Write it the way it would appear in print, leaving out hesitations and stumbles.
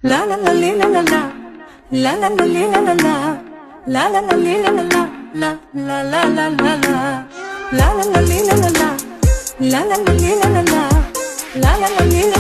La la la li la la la, la la la li la la la, la la la li la la la, la la la la la la, la la la li la la la, la la la li la la la, la la la li.